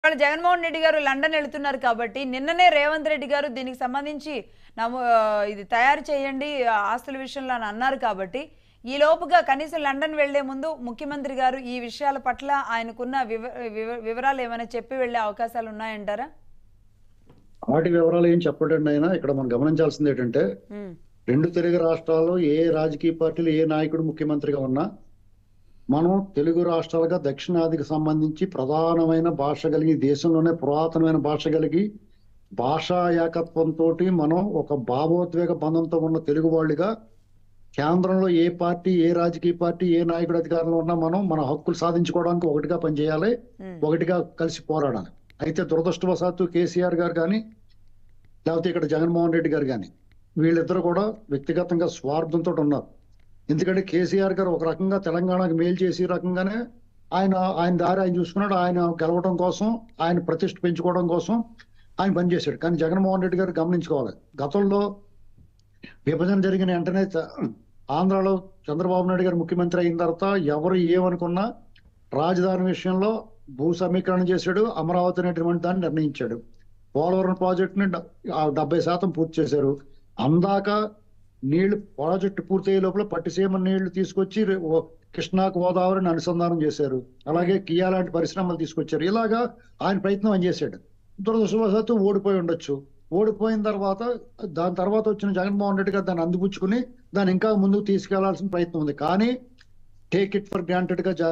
వాళ్ళు జగన్మోహన్ రెడ్డి గారు లండన్ వెళ్తున్నారు కాబట్టి నిన్ననే రేవంత్ రెడ్డి గారు దీనికి సంబంధించి ఇది తయారు చేయండి ఆస్తుల విషయంలో అని అన్నారు కాబట్టి ఈ లోపుగా కనీసం లండన్ వెళ్లే ముందు ముఖ్యమంత్రి గారు ఈ విషయాల పట్ల ఆయనకున్న వివరాలు ఏమైనా చెప్పి వెళ్లే అవకాశాలు ఉన్నాయంటారా? వాటి వివరాలు ఏం చెప్పడండి. అయినా ఇక్కడ మనం గమనించాల్సింది ఏంటంటే రెండు తెలుగు రాష్ట్రాల్లో ఏ రాజకీయ పార్టీలు ఏ నాయకుడు ముఖ్యమంత్రిగా ఉన్నా మనం తెలుగు రాష్ట్రాలుగా దక్షిణాదికి సంబంధించి ప్రధానమైన భాష కలిగి దేశంలోనే పురాతనమైన భాష కలిగి భాషా ఏకత్వంతో మనం ఒక భావోద్వేగ బంధంతో ఉన్న తెలుగు వాళ్ళుగా కేంద్రంలో ఏ పార్టీ ఏ రాజకీయ పార్టీ ఏ నాయకుడు అధికారంలో ఉన్నా మనం మన హక్కులు సాధించుకోవడానికి ఒకటిగా పనిచేయాలి, ఒకటిగా కలిసి పోరాడాలి. అయితే దురదృష్టవశాత్తు కేసీఆర్ గారు కానీ లేకపోతే ఇక్కడ జగన్మోహన్ రెడ్డి గారు కానీ వీళ్ళిద్దరు కూడా వ్యక్తిగతంగా స్వార్థంతో ఉన్నారు. ఎందుకంటే కేసీఆర్ గారు ఒక రకంగా తెలంగాణకు మేలు చేసే రకంగానే ఆయన దారి ఆయన చూసుకున్నాడు. ఆయన గెలవడం కోసం, ఆయన ప్రతిష్ఠ పెంచుకోవడం కోసం ఆయన పనిచేశాడు. కానీ జగన్మోహన్ రెడ్డి గారు గమనించుకోవాలి, గతంలో విభజన జరిగిన వెంటనే ఆంధ్రాలో చంద్రబాబు నాయుడు గారు ముఖ్యమంత్రి అయిన తర్వాత ఎవరు ఏమనుకున్నా రాజధాని విషయంలో భూ సమీకరణ చేశాడు, అమరావతి అనేటువంటి దాన్ని నిర్ణయించాడు. పోలవరం ప్రాజెక్టుని 70% పూర్తి చేశారు. అందాక నీళ్లు ప్రాజెక్టు పూర్తయ్యే లోపల పట్టిసీమ నీళ్లు తీసుకొచ్చి కృష్ణా గోదావరిని అనుసంధానం చేశారు. అలాగే కియా లాంటి పరిశ్రమలు తీసుకొచ్చారు. ఇలాగా ఆయన ప్రయత్నం అని చేశాడు. దురదృష్టవశాత్తు ఓడిపోయి ఉండొచ్చు. ఓడిపోయిన తర్వాత దాని తర్వాత వచ్చిన జగన్మోహన్ రెడ్డి గారు దాన్ని అందిపుచ్చుకుని దాన్ని ఇంకా ముందుకు తీసుకెళ్లాల్సిన ప్రయత్నం ఉంది. కానీ టేక్ ఇట్ ఫర్ గ్రాంటెడ్ గా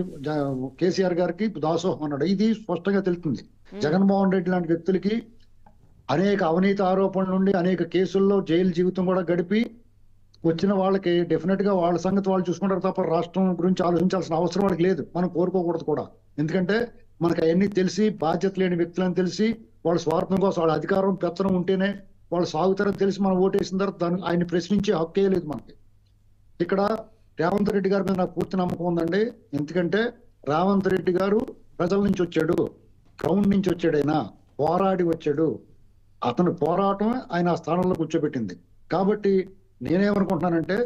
కేసీఆర్ గారికి దాసోహం అన్నాడు. ఇది స్పష్టంగా తెలుస్తుంది. జగన్మోహన్ రెడ్డి లాంటి వ్యక్తులకి అనేక అవినీతి ఆరోపణల నుండి అనేక కేసుల్లో జైలు జీవితం కూడా గడిపి వచ్చిన వాళ్ళకి డెఫినెట్ గా వాళ్ళ సంగతి వాళ్ళు చూసుకుంటారు తప్ప రాష్ట్రం గురించి ఆలోచించాల్సిన అవసరం వాళ్ళకి లేదు. మనం కోరుకోకూడదు కూడా. ఎందుకంటే మనకు అవన్నీ తెలిసి బాధ్యత లేని వ్యక్తులని తెలిసి వాళ్ళ స్వార్థం కోసం వాళ్ళ అధికారం పెత్తనం ఉంటేనే వాళ్ళు సాగుతారని తెలిసి మనం ఓటేసిన తర్వాత దాన్ని ఆయన ప్రశ్నించే హక్కే లేదు మనకి. ఇక్కడ రేవంత్ రెడ్డి గారి మీద నాకు పూర్తి నమ్మకం ఉందండి. ఎందుకంటే రేవంత్ రెడ్డి గారు ప్రజల నుంచి వచ్చాడు, గ్రౌండ్ నుంచి వచ్చాడు, ఆయన పోరాడి వచ్చాడు. అతను పోరాటం ఆయన ఆ స్థానంలో కూర్చోబెట్టింది. కాబట్టి నేనేమనుకుంటున్నానంటే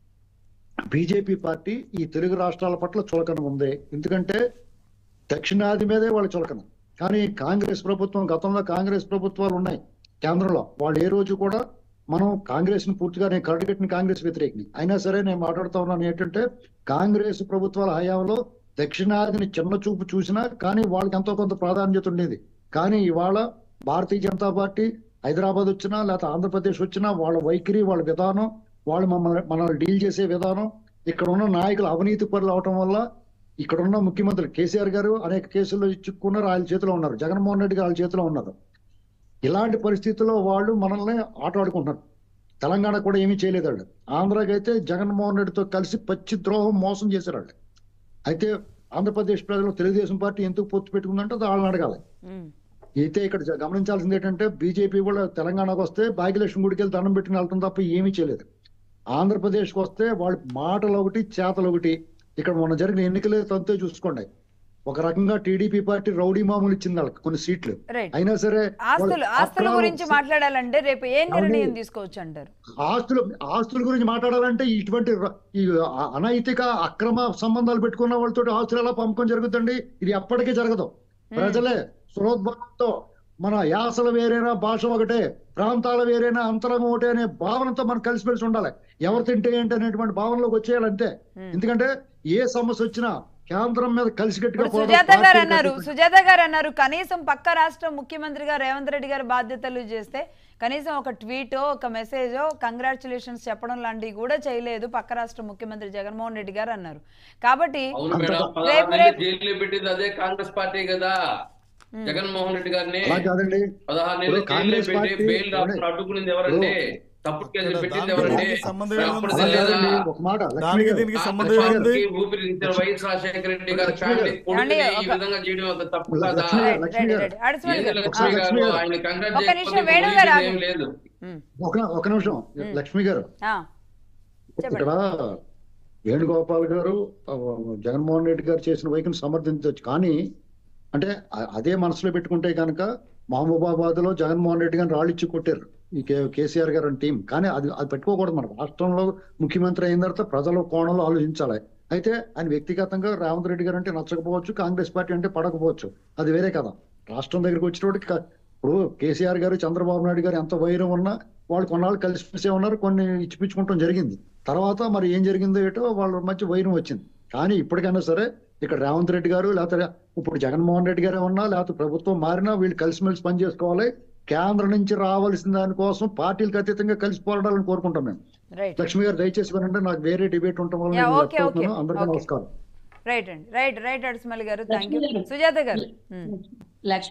బీజేపీ పార్టీ ఈ తెలుగు రాష్ట్రాల పట్ల చులకన ఉంది. ఎందుకంటే దక్షిణాది మీదే వాళ్ళ చులకన. కానీ కాంగ్రెస్ ప్రభుత్వం, గతంలో కాంగ్రెస్ ప్రభుత్వాలు ఉన్నాయి కేంద్రంలో, వాళ్ళు ఏ రోజు కూడా మనం కాంగ్రెస్ ని పూర్తిగా, నేను కరడుగట్టిన కాంగ్రెస్ వ్యతిరేకిని అయినా సరే నేను మాట్లాడుతూ ఉన్నాను ఏంటంటే కాంగ్రెస్ ప్రభుత్వాల హయాంలో దక్షిణాదిని చిన్న చూపు చూసినా కానీ వాళ్ళకి ఎంతో కొంత ప్రాధాన్యత ఉండేది. కానీ ఇవాళ భారతీయ జనతా పార్టీ హైదరాబాద్ వచ్చినా లేకపోతే ఆంధ్రప్రదేశ్ వచ్చినా వాళ్ళ వైఖరి, వాళ్ళ విధానం, వాళ్ళు మనల్ని డీల్ చేసే విధానం, ఇక్కడ ఉన్న నాయకులు అవినీతి పరులు అవటం వల్ల ఇక్కడ ఉన్న ముఖ్యమంత్రి కేసీఆర్ గారు అనేక కేసుల్లో చిక్కుకున్నారు, ఆయన చేతిలో ఉన్నారు. జగన్మోహన్ రెడ్డి గారు వాళ్ళ చేతిలో ఉన్నారు. ఇలాంటి పరిస్థితుల్లో వాళ్ళు మనల్ని ఆట ఆడుకుంటున్నారు. తెలంగాణ కూడా ఏమీ చేయలేదు వాళ్ళు. ఆంధ్రాకి అయితే జగన్మోహన్ రెడ్డితో కలిసి పచ్చి ద్రోహం మోసం చేశారు వాళ్ళు. అయితే ఆంధ్రప్రదేశ్ ప్రజలు తెలుగుదేశం పార్టీ ఎందుకు పొత్తు పెట్టుకుందంటే వాళ్ళని అడగాలి. అయితే ఇక్కడ గమనించాల్సింది ఏంటంటే బీజేపీ కూడా తెలంగాణకు వస్తే భాగ్యలక్ష్మి గుడికి వెళ్ళి దండం పెట్టుకుని వెళ్తాం తప్ప ఏమీ చేయలేదు. ఆంధ్రప్రదేశ్కి వస్తే వాళ్ళ మాటలు ఒకటి, చేతలు ఒకటి. ఇక్కడ మొన్న జరిగిన ఎన్నికలే తంతే చూసుకోండి. ఒక రకంగా టీడీపీ పార్టీ రౌడీ మామూలు ఇచ్చింది వాళ్ళకి కొన్ని సీట్లు. అయినా సరే ఆస్తుల గురించి మాట్లాడాలంటే రేపు ఏ నిర్ణయం తీసుకోవచ్చు అంటారు? ఆస్తుల గురించి మాట్లాడాలంటే ఇటువంటి ఈ అనైతిక అక్రమ సంబంధాలు పెట్టుకున్న వాళ్ళతో ఆస్తులు ఎలా పంపకం జరుగుతుంది? ఇది ఎప్పటికీ జరగదు. ప్రజలే స్వరోద్భవంతో మన యాసలు వేరేనా, భాష ఒకటే, ప్రాంతాలు వేరేనా, అంతరంగం ఒకటే అనే భావనతో మనం కలిసిమెలిసి ఉండాలి. ఎవరు తింటే ఏంటి అనేటువంటి భావనలోకి వచ్చేయాలంతే. ఎందుకంటే ఏ సమస్య వచ్చినా కేంద్రం మీద కలిసికట్టుగా సుజాత గారు అన్నారు కనీసం పక్క రాష్ట్ర ముఖ్యమంత్రిగా రేవంత్ రెడ్డి గారు బాధ్యతలు చేస్తే కనీసం ఒక ట్వీటో, ఒక మెసేజో, కంగ్రాచులేషన్స్ చెప్పడం లాంటివి కూడా చేయలేదు పక్క రాష్ట్ర ముఖ్యమంత్రి జగన్మోహన్ రెడ్డి గారు అన్నారు. కాబట్టి పెట్టింది అదే కాంగ్రెస్ పార్టీ కదా. జగన్మోహన్ రెడ్డి గారిని 16 నెలలు అడ్డుకునింది ఎవరండి? తప్పుడు కేసులు పెట్టింది ఎవరండి? ఊపిరితిత్తుల వైఎస్ రాజశేఖర రెడ్డి గారి ఫ్యామిలీ కొడుకుని ఈ విధంగా చేయడం తప్పు కదా? ఆయన కంగ్రాచులేట్ ఏం లేదు. ఒక నిమిషం లక్ష్మి గారు, ఇక్కడ వేణుగోపాల్ గారు జగన్మోహన్ రెడ్డి గారు చేసిన వైఖరిని సమర్థించవచ్చు. కానీ అంటే అదే మనసులో పెట్టుకుంటే కనుక మహబూబాబాద్ లో జగన్మోహన్ రెడ్డి గారిని రాళ్ళు ఇచ్చి కొట్టారు ఈ కేసీఆర్ గారు టీం. కానీ అది పెట్టుకోకూడదు. మన రాష్ట్రంలో ముఖ్యమంత్రి అయిన తర్వాత ప్రజల కోణంలో ఆలోచించాలి. అయితే ఆయన వ్యక్తిగతంగా రేవంత్ రెడ్డి గారు అంటే నచ్చకపోవచ్చు, కాంగ్రెస్ పార్టీ అంటే పడకపోవచ్చు, అది వేరే కదా. రాష్ట్రం దగ్గరికి వచ్చేటోటికి ఇప్పుడు కేసీఆర్ గారు చంద్రబాబు నాయుడు గారు ఎంత వైరం ఉన్నా వాళ్ళు కొన్నాళ్ళు కలిసిమెలిసే ఉన్నారు, కొన్ని ఇచ్చిపుచ్చుకుంటాం జరిగింది. తర్వాత మరి ఏం జరిగిందో ఏటో వాళ్ళ మధ్య వైరం వచ్చింది. కానీ ఇప్పటికైనా సరే ఇక్కడ రేవంత్ రెడ్డి గారు లేకపోతే ఇప్పుడు జగన్మోహన్ రెడ్డి గారే ఉన్నా లేకపోతే ప్రభుత్వం మారినా వీళ్ళు కలిసిమెలిసి పనిచేసుకోవాలి. కేంద్రం నుంచి రావాల్సిన దానికోసం పార్టీలకు అతీతంగా కలిసి పోరాడాలని కోరుకుంటాం మేము. రైట్ లక్ష్మి గారు దయచేసి వినండి, నాకు వేరే డిబేట్ ఉండటం వల్ల నేను ఓకే ఓకే చెప్తున్నాను. అందరికీ నమస్కారం. రైట్ అండి, రైట్ అడుసుమల్లి గారు, థ్యాంక్ యూ. సుజాత గారు. లక్ష్మి